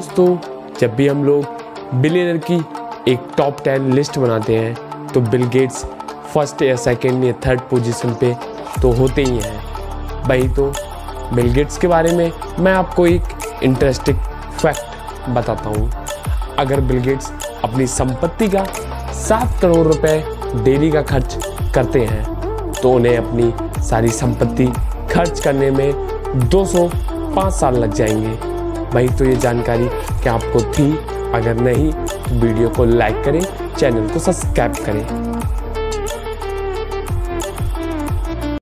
दोस्तों, जब भी हम लोग बिलियनर की एक टॉप 10 लिस्ट बनाते हैं तो बिल गेट्स फर्स्ट या सेकंड या थर्ड पोजीशन पे तो होते ही हैं। भाई तो बिल गेट्स के बारे में मैं आपको एक इंटरेस्टिंग फैक्ट बताता हूँ। अगर बिल गेट्स अपनी संपत्ति का 7 करोड़ रुपए डेली का खर्च करते हैं तो उन्हें अपनी सारी संपत्ति खर्च करने में 205 साल लग जाएंगे। भाई तो ये जानकारी क्या आपको थी? अगर नहीं तो वीडियो को लाइक करें, चैनल को सब्सक्राइब करें।